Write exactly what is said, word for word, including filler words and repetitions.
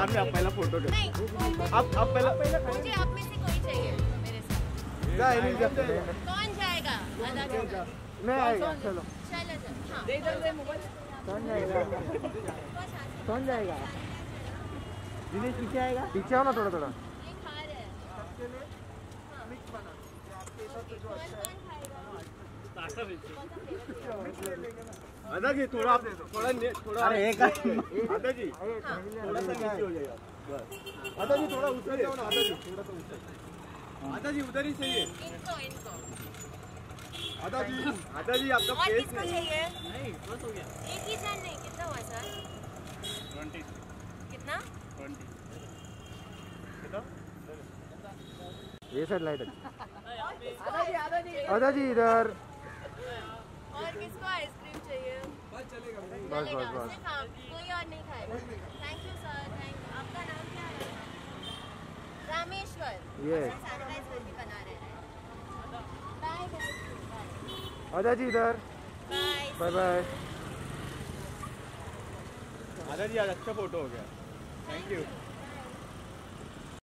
बाद में आप पहला फोटो दो। नहीं, आप आप पहला मुझे आप में से कोई चाहिए मेरे साथ। जा नहीं जा कौन जाएगा? अदा करना। मैं आएगा चलो। चलो चलो। हाँ। कौन जाएगा? कौन जाएगा? दिनेश पीछे आएगा? पीछे आओ ना थोड़ा थोड़ा। ये खा रहे हैं। मिक्स बना। आपके साथ जो कौन कौन खाएगा? अदा जी थोड़ा थोड़ा थोड़ा अरे एक अदा जी थोड़ा सा नीचे हो जाएगा बस। अदा जी थोड़ा उधर जाओ ना। अदा जी थोड़ा सा उधर। अदा जी उधर ही चाहिए। इनको इनको। अदा जी अदा जी आपका और फेस किसको चाहिए? नहीं बस हो गया। एक ही जन नहीं, कितना हुआ सर? बीस। कितना? बीस। कितना? ये साइड लाइट है। आधा जी आधा जी अदा जी इधर। और किसको आइसक्रीम चाहिए? बस चलेगा। बस चलेगा, बस बस। सिर्फ आप, कोई और नहीं खाएगा। Thank you sir, thank you. आपका नाम क्या है? रामेश्वर। ये सैनिटाइजर भी बना रहे हैं। Bye guys. अदा जी इधर। Bye bye bye. Ada ji आज अच्छा फोटो हो गया। Thank you.